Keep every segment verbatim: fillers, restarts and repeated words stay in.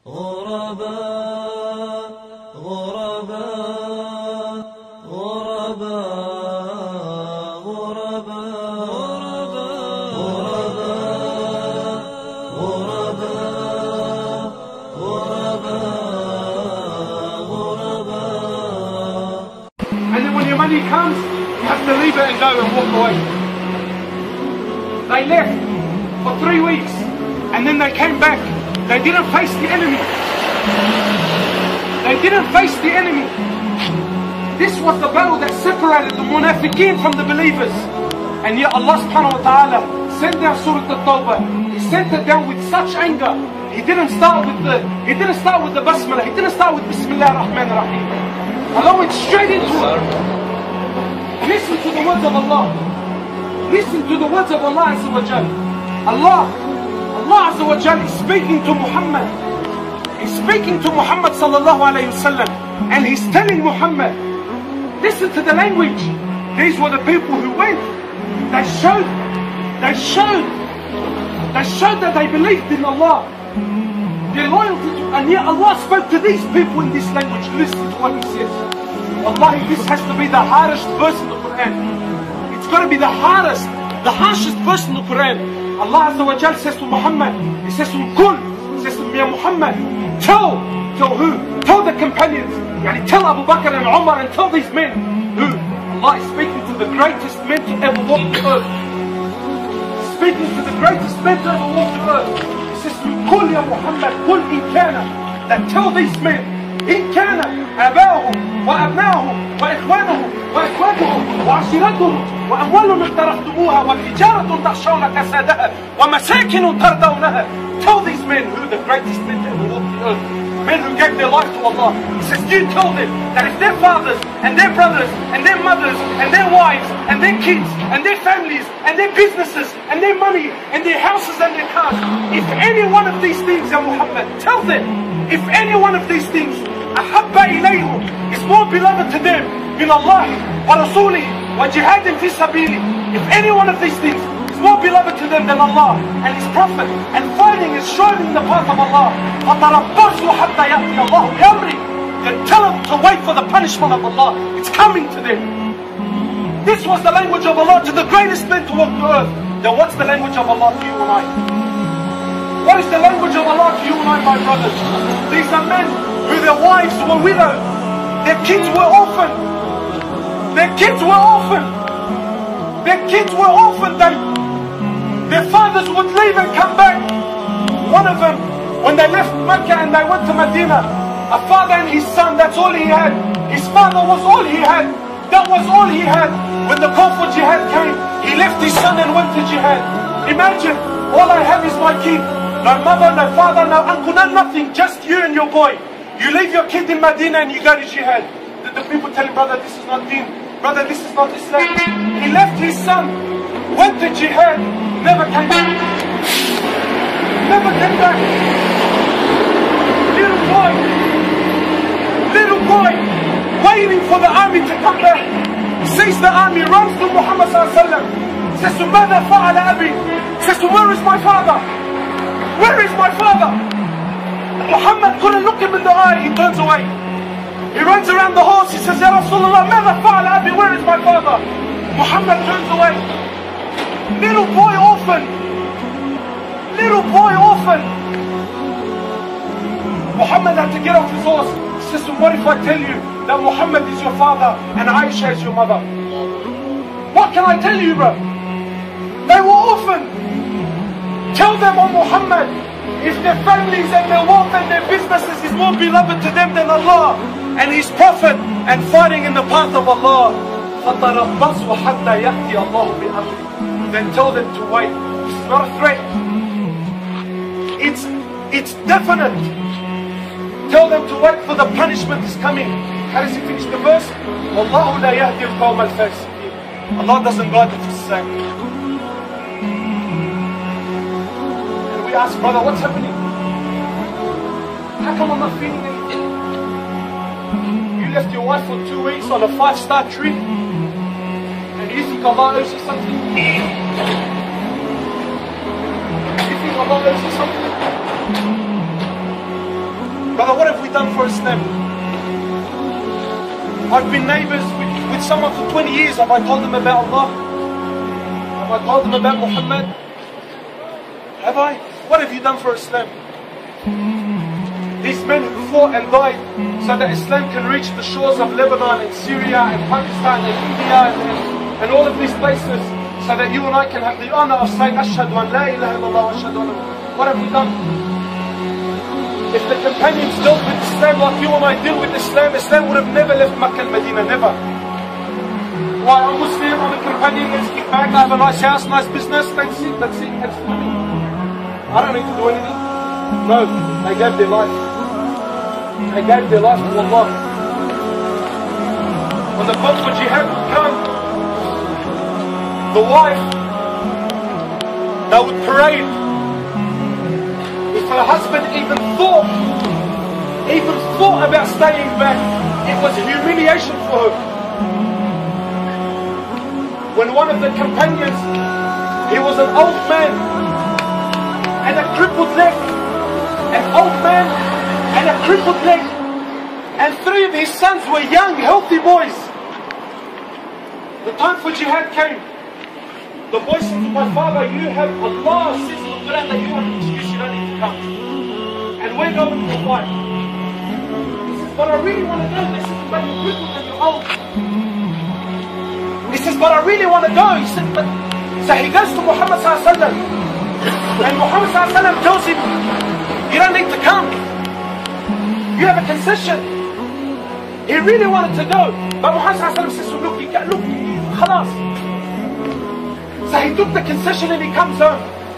غرباء غرباء غرباء غرباء غرباء غرباء غرباء. And then when your money comes, you have to leave it and go and walk away. They left for three weeks and then they came back. They didn't face the enemy. They didn't face the enemy. This was the battle that separated the munafiqeen from the believers. And yet Allah subhanahu wa ta'ala sent down Surah At-Tawbah. He sent it down with such anger. He didn't start with the He didn't start with the basmalah. He didn't start with Bismillah ar-Rahman ar-Rahim. Allah went straight into it. Listen to the words of Allah. Listen to the words of Allah Azza wa Jal. Allah Allah Azza wa Jal is speaking to Muhammad. He's speaking to Muhammad sallallahu alayhi wa sallam. And he's telling Muhammad, listen to the language. These were the people who went. They showed, they showed, they showed that they believed in Allah. Their loyalty to, and yet Allah spoke to these people in this language. Listen to what He says. Wallahi, this has to be the hardest verse in the Quran. It's got to be the hardest, the harshest verse in the Quran. Allah Azza wa Jal says to Muhammad, He says to Kul, He says to Ya Muhammad, tell, tell who? Tell the companions, yani tell Abu Bakr and Umar and tell these men who? Allah is speaking to the greatest men to ever walk the earth. Speaking to the greatest men to ever walk the earth. He says to Kul Ya Muhammad, Kul in kana, that tell these men, إن كان آباؤهم وأبناؤهم وإخوانهم وإخوانهم وعشيرتهم وأموال اقترفتموها وتجارة تخشون كسادها ومساكن ترضونها. Tell these men who the greatest men ever walked the earth. Men who gave their life to Allah. He says, you tell them that if their fathers and their brothers and their mothers and their wives and their kids and their families and their businesses and their money and their houses and their cars, if any one of these things, Ya Muhammad, tell them, if any one of these things أحب إليهم is more beloved to them من الله ورسوله وجهاد في سبيله, if any one of these things is more beloved to them than Allah and His Prophet and fighting and striving in the path of Allah, فتربصوا حتى يأتي الله بأمره, then tell them to wait for the punishment of Allah. It's coming to them. This was the language of Allah to the greatest men to walk the earth. Then what's the language of Allah to you and I? What is the language of Allah to you and I, my brothers? These are men who their wives were widowed, their kids were orphaned, their kids were orphaned, their kids were orphaned, they, their fathers would leave and come back. One of them, when they left Mecca and they went to Medina, a father and his son, that's all he had. His father was all he had, that was all he had. When the call for jihad came, he left his son and went to jihad. Imagine, all I have is my kid. No mother, no father, no uncle, no nothing, just you and your boy. You leave your kid in Medina and you go to jihad. The, the people tell him, brother, this is not deen. Brother, this is not Islam. He left his son, went to jihad, never came back. Never came back. Little boy, little boy, waiting for the army to come back. Sees the army, runs to Muhammad sallallahu alaihi wasallam. Says to Mada fa'ala abi. Says to, where is my father? Where is my father? Muhammad couldn't look him in the eye, he turns away. He runs around the horse, he says, Ya Rasulullah, ماذا فعل أبي? Where is my father? Muhammad turns away. Little boy orphan. Little boy orphan. Muhammad had to get off his horse. He says, so what if I tell you that Muhammad is your father and Aisha is your mother? What can I tell you, bro? They were orphaned. Tell them, oh Muhammad, if their families and their wealth and their businesses is more beloved to them than Allah and His Prophet and fighting in the path of Allah, فَتَرَبَّصُوا حَتَّى يَأْتِيَ اللَّهُ بِأَمْرِهِ, then tell them to wait. This is not a threat. It's, it's definite. Tell them to wait, for the punishment is coming. How does He finish the verse? وَاللَّهُ لَا يَهْدِي الْقَوْمَ الْفَاسِقِينَ. Allah doesn't guide the Fusaq. We ask, brother, what's happening? How come I'm not feeling anything? You left your wife for two weeks on a five-star trip and you think Allah owes you something? You think Allah owes you something? Brother, what have we done for Islam? I've been neighbors with, with someone for twenty years. Have I told them about Allah? Have I told them about Muhammad? Have I? What have you done for Islam? These men who fought and died so that Islam can reach the shores of Lebanon and Syria and Pakistan and India and, and, and all of these places, so that you and I can have the honor of saying Ashhadu an la ilaha illallah wa ashhadu anna Muhammadan. What have we done? If the companions dealt with Islam like you and I deal with Islam, Islam would have never left Makkah and Medina, never. Why, I'm Muslim, I'm a companion, let's get back, I have a nice house, nice business, that's it, that's it, that's for me. I don't need to do anything. No, they gave their life. They gave their life to Allah. When the call for jihad would come, the wife that would parade, if her husband even thought, even thought about staying back, it was humiliation for her. When one of the companions, he was an old man and a crippled leg, an old man and a crippled leg, and three of his sons were young, healthy boys. The time for jihad came. The boy said to my father, you have, Allah says in the Quran that you have an excuse, you don't need to come. And we're going to fight. He says, but I really want to go. He says, but you're crippled and you're old. He says, but I really want to go. He said, but... So he goes to Muhammad sallallahu alaihi wasallam. And Muhammad sallallahu alaihi wasallam tells him, you don't need to come. You have a concession. He really wanted to go. But Muhammad sallallahu alaihi wasallam says, look, you can't, look, khalas. So he took the concession and he comes home.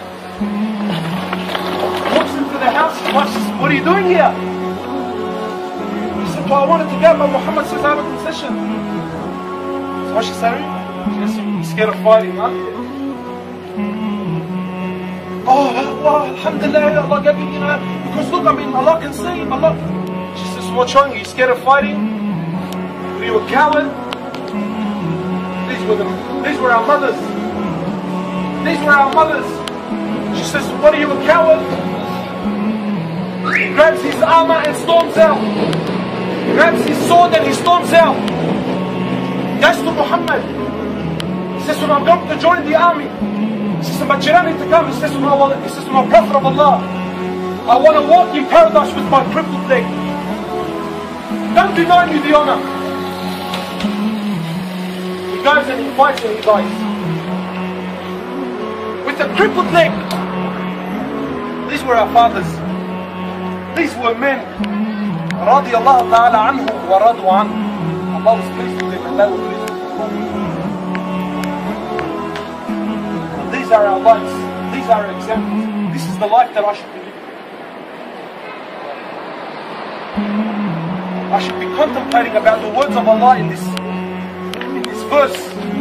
Walks into the house, his wife says, what are you doing here? He said, well, I wanted to go, but Muhammad says I have a concession. So what she said? She said, you're scared of fighting, huh? Oh, well, alhamdulillah, Allah gave you, you know, because look, I mean, Allah can see, Allah. She says, what's wrong? Are you scared of fighting? Are you a coward? These were, the, these were our mothers. These were our mothers. She says, what are you, a coward? He grabs his armor and storms out. He grabs his sword and he storms out. He goes to Muhammad. He says, well, I'm going to join the army. He says, but you don't need to come. He says, well, he says, my Prophet of Allah, I want to walk in paradise with my crippled leg. Don't deny me the honor. He goes and he fights and he dies. With a crippled leg. These were our fathers. These were men. رضي الله تعالى عنهم ورضوا عنه. Allah was pleased with them and they were pleased with Allah. These are our lives. These are our examples. This is the life that I should be living. I should be contemplating about the words of Allah in this, in this verse.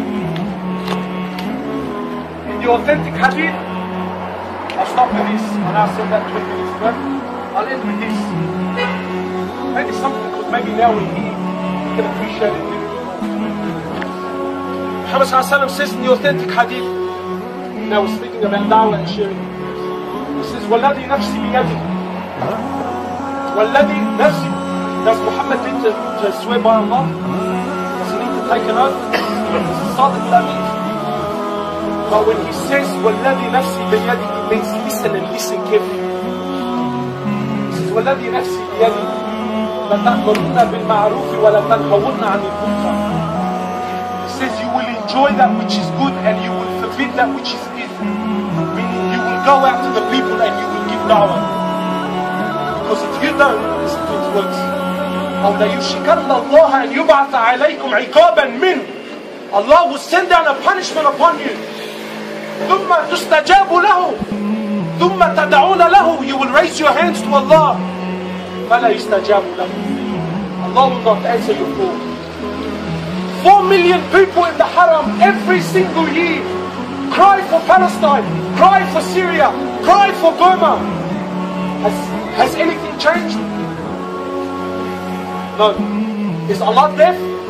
The authentic hadith, I'll stop with this, and I'll say that twenty minutes ago. I'll end with this. Maybe something because maybe now we can appreciate it a little bit more. Muhammad sallallahu alaihi wasallam says in the authentic hadith, now we're speaking about da'wah and sharing. He says, وَالَّذِي نَفْسِي بِيَدِهِ وَالَّذِي نَفْسِي. Does Muhammad need to, to swear by Allah? Does he need to take an oath? This is Sadiq al-Amin. But when he says, وَالَّذِي نَفْسِي بِيَدِهِ, it means listen and listen carefully. He says, وَالَّذِي نَفْسِي بِيَدِهِ لَتَأْمُرُنَّ بِالْمَعْرُوفِ وَلَتَنْهَوُنَّ عَنِ الْمُنكَرِ. He says, you will enjoy that which is good and you will forbid that which is evil. Meaning you will go out to the people and you will give da'wah. Because if you don't, listen to his words. أَوْ لَيُشْرِكَنَّ اللَّهَ أَنْ يُبْعَثَ عَلَيْكُمْ عِقَابًا مِّنْهُ. Allah will send down a punishment upon you. ثُمَّ تُسْتَجَابُ لَهُ ثُمَّ تَدْعُونَ لَهُ. You will raise your hands to Allah. فَلَا يُسْتَجَابُ لَهُ. Allah will not answer your call. Four million people in the Haram every single year cry for Palestine, cry for Syria, cry for Burma. Has, has anything changed? No. Is Allah deaf?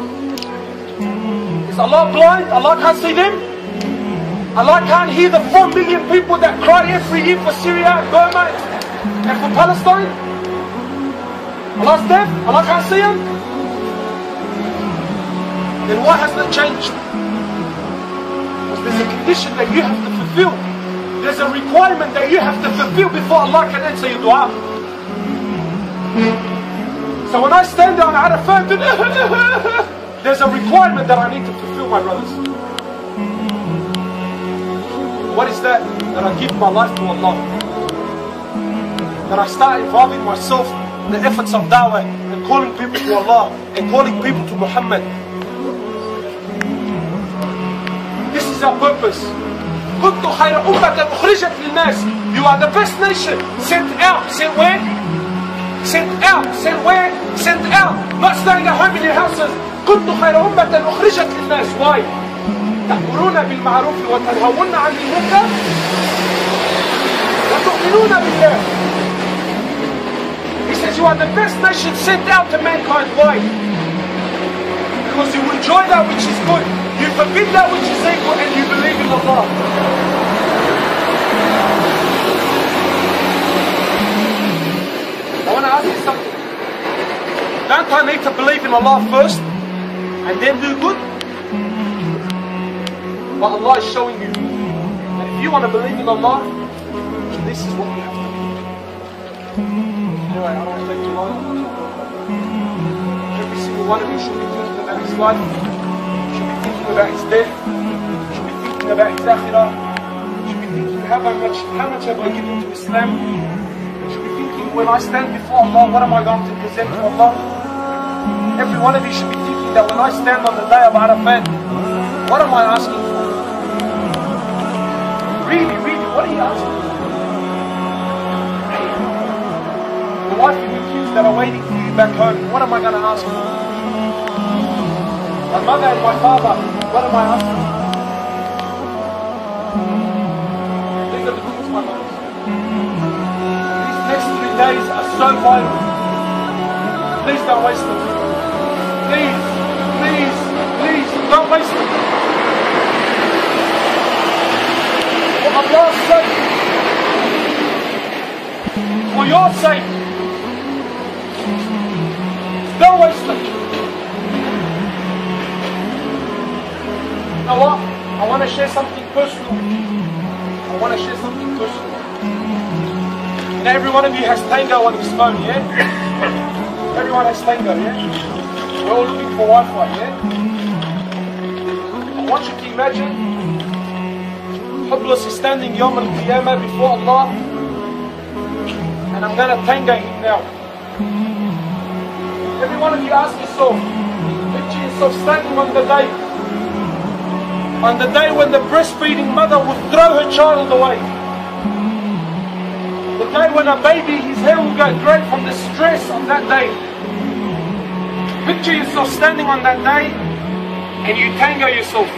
Is Allah blind? Allah can't see them? Allah can't hear the four million people that cry every year for Syria and Burma and for Palestine? Allah's deaf? Allah can't see him? Then why hasn't it changed? Because there's a condition that you have to fulfill. There's a requirement that you have to fulfill before Allah can answer your dua. So when I stand there on Arafat, there's a requirement that I need to fulfill, my brothers. What is that? That I give my life to Allah. That I start involving myself in the efforts of da'wah and calling people to Allah and calling people to Muhammad. This is our purpose. كنتم خير أمة أخرجت للناس. You are the best nation. Sent out. Sent where? Sent out. Sent where? Sent out. Not staying at home in your houses. كنتم خير أمة أخرجت للناس. Why? تأمرون بالمعروف وتنهون عن المنكر وتؤمنون بالله. He says you are the best nation sent out to mankind. Why? Because you enjoy that which is good. You forbid that which is evil and you believe in Allah. I want to ask you something. Don't I need to believe in Allah first and then do good? But Allah is showing you that if you want to believe in Allah, this is what you have to do. Anyway, I don't want to take too long. Every single one of you should be thinking about his life. Should be thinking about his death. Should be thinking about his akhirah. Should be thinking how much, how much have I given to Islam. Should be thinking when I stand before Allah, what am I going to present to Allah? Every one of you should be thinking that when I stand on the day of Arafat, what am I asking for? Really, really, what are you asking for? The wife and the kids that are waiting for you back home, what am I going to ask for? My mother and my father, what am I asking for? These are the things, my brothers. These next three days are so vital. Please don't waste them. Please, please, please, don't waste them. For Allah's sake, for your sake, don't waste them. You know what? I want to share something personal with you. I want to share something personal. You know, every one of you has Tango on his phone, yeah? Everyone has Tango, yeah? We're all looking for Wi-Fi, yeah? I want you to imagine Hubbless is standing Yawm al-Qiyamah before Allah, and I'm going to Tango him now. Every one of you ask yourself, picture yourself standing on the day, on the day when the breastfeeding mother would throw her child away. The day when a baby, his hair will go grey from the stress of that day. Picture yourself standing on that day and you Tango yourself.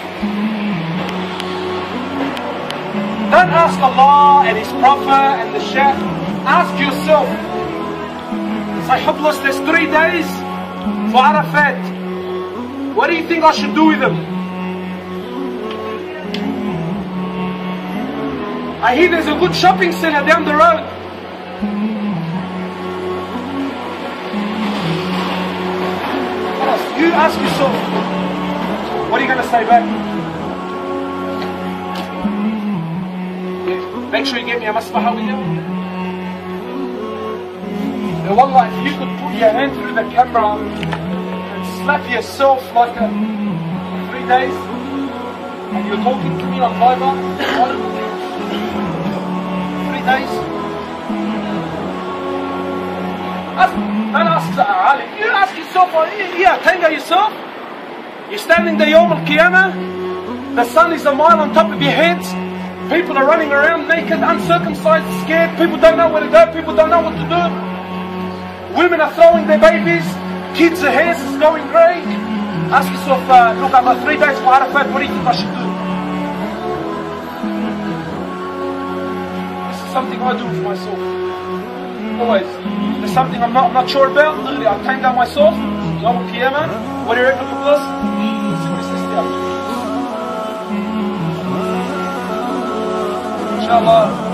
Don't ask Allah and His Prophet and the Shaykh. Ask yourself. Say, Hubbless, there's three days for Arafat. What do you think I should do with them? I hear there's a good shopping center down the road. You ask yourself, what are you going to say back? Make sure you get me a masbaha with you. And wallah, if you could put your hand through the camera and slap yourself like a three days, and you're talking to me on Viber, three days. Ask, don't ask Ali. You ask yourself, yeah, Tango yourself. You're standing there Yawm al-Qiyamah. The sun is a mile on top of your heads. People are running around naked, uncircumcised, scared. People don't know where to go. People don't know what to do. Women are throwing their babies. Kids' hair is going grey. Ask yourself, uh, look, I've got three days for Arafat. What do you think I should do? This is something I do for myself. Always. If there's something I'm not, I'm not sure about, literally, I Tango myself. Yawm al-Qiyamah. What do you reckon for this? Inshallah.